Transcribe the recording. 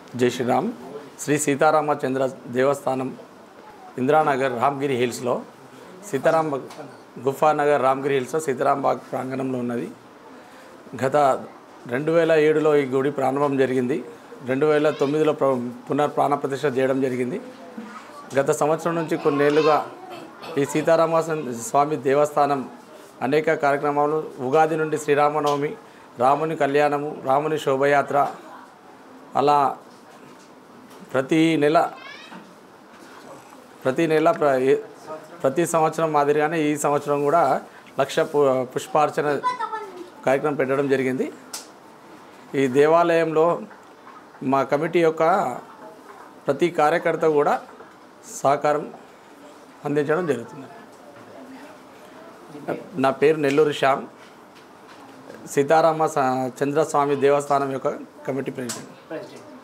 జై శ్రీరామ్. శ్రీ సీతారామచంద్ర దేవస్థానం ఇందిరానగర్ రామ్గిరి హిల్స్లో సీతారామ గుఫానగర్ రామ్గిరి హిల్స్లో సీతారాంబాగ్ ప్రాంగణంలో ఉన్నది. గత 2007లో ఈ గుడి ప్రారంభం జరిగింది. 2009లో పునర్ప్రాణప్రతిష్ఠ చేయడం జరిగింది. గత సంవత్సరం నుంచి కొన్నేళ్లుగా ఈ సీతారామ స్వామి దేవస్థానం అనేక కార్యక్రమాలు, ఉగాది నుండి శ్రీరామనవమి, రాముని కళ్యాణము, రాముని శోభయాత్ర, అలా ప్రతి నెల ప్రతి సంవత్సరం మాదిరిగానే ఈ సంవత్సరం కూడా 1,00,000 పుష్పార్చన కార్యక్రమం పెట్టడం జరిగింది. ఈ దేవాలయంలో మా కమిటీ యొక్క ప్రతి కార్యకర్త కూడా సహకారం అందించడం జరుగుతుంది. నా పేరు నెల్లూరు శ్యామ్, సీతారామ చంద్రస్వామి దేవస్థానం యొక్క కమిటీ ప్రెసిడెంట్.